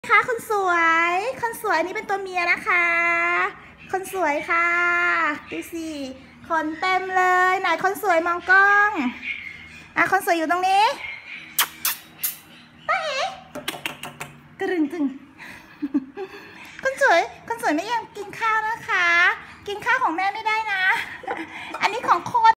ค่ะคนสวยคนสวยนี่เป็นตัวเมียนะคะคนสวยค่ะดูสิขนเต็มเลยไหนคนสวยมองกล้องคนสวยอยู่ตรงนี้กระดึงตึงคนสวยไม่ยังกินข้าวนะคะกินข้าวของแม่ไม่ได้นะอันนี้ของคน